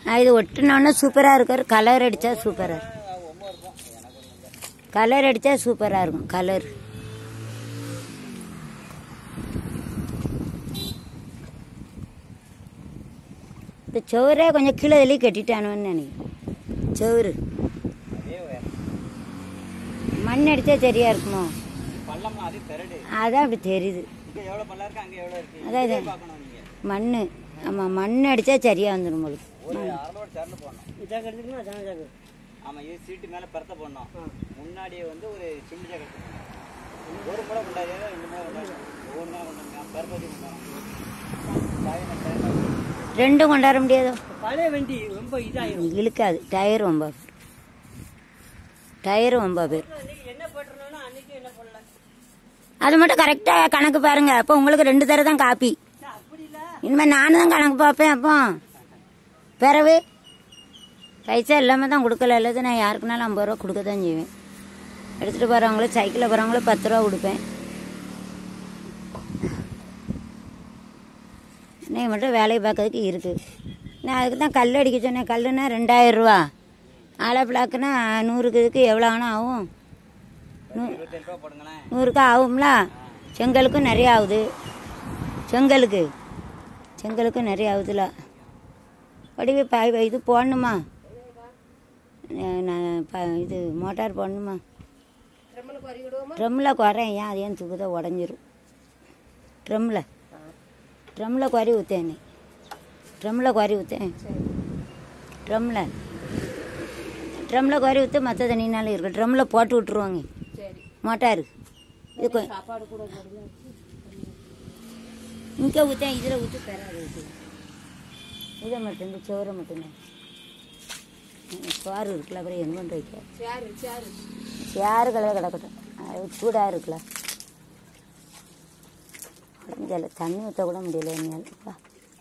இது ஒட்டினோன்னா சூப்பராக இருக்காரு. கலர் அடித்தா சூப்பராக இருக்கும். கலர் அடித்தா சூப்பராக இருக்கும். கலர் இந்த சோறே கொஞ்சம் கீழே தள்ளி கட்டிட்டானோன்னு நினைக்கிறேன். சோறு மண் அடித்தா சரியா இருக்குமோ? அதான் அப்படி தெரியுது. அதான் மண். ஆமாம், மண் அடித்தா சரியாக வந்துடும் உங்களுக்கு. முன்னாடியே வந்து ஒரு சின்ன ஒரு முறை ரெண்டும் கொண்டாட முடியாதோ? பழைய வண்டி ரொம்ப இதாயிரும், இழுக்காது. டயர் ரொம்ப பேர். அது மட்டும் கரெக்டா கணக்கு பாருங்க. அப்போ உங்களுக்கு 2 தடவை தான் காப்பி. இனிமேல் நானும் தான் கணக்கு பார்ப்பேன். அப்போ பிறவு பைசா இல்லாமல் தான் கொடுக்கல. இல்லாத நான் யாருக்குனாலும் 50 ரூபா கொடுக்க தான் செய்வேன். எடுத்துகிட்டு போகிறவங்களும் சைக்கிளில் போகிறவங்களும் 10 ரூபா கொடுப்பேன். இன்னைக்கு மட்டும் வேலையை பார்க்கறதுக்கு இருக்குது. நான் அதுக்கு தான் கல் அடிக்க சொன்னேன். கல்லுன்னா 2000 ரூபா. ஆலை பிளாக்குன்னா 100க்கு இதுக்கு எவ்வளோ ஆனால் ஆகும்? 100க்கு ஆகும்ல. செங்கலுக்கும் நிறைய ஆகுது. செங்கலுக்கும் நிறைய ஆகுதுல. வடிவே இது போடணுமா? இது மோட்டார் போடணுமா? ட்ரம்மில் குறையும். ஏன் அது ஏன் தூக்குதா உடஞ்சிரும். ட்ரம்மில் குறை ஊற்றேன். ட்ரம்மில் குறை ஊற்ற மற்ற தண்ணினாலும் இருக்கு. ட்ரம்மில் போட்டு விட்ருவாங்க மோட்டாரு. இது இங்கே ஊற்றேன். இதில் ஊற்றி பெறாது. இதை மட்டும் இந்த சோறை மட்டும்தான். சோறு இருக்குல்ல, அப்புறம் எங்கே கொண்டு வைக்க? சேரு கலவை கிடக்கட்டும். அது சூடாக இருக்குல்ல. உடஞ்சல தண்ணி ஊற்ற கூட முடியல என்னால்ப்பா.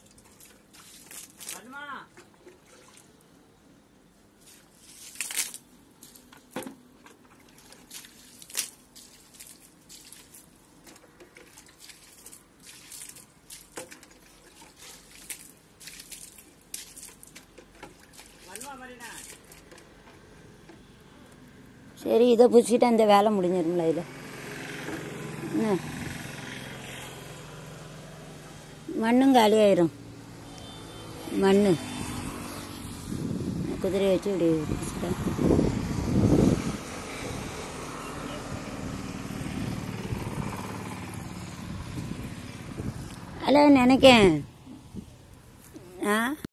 சரி, இதை பிடிச்சிட்டு அந்த வேலை முடிஞ்சிருங்களா? இதில் என்ன மண்ணும் காலியாயிரும். மண் குதிரையை வச்சு இப்படி பிடிச்சிட்டேன். அதில் நினைக்கேன்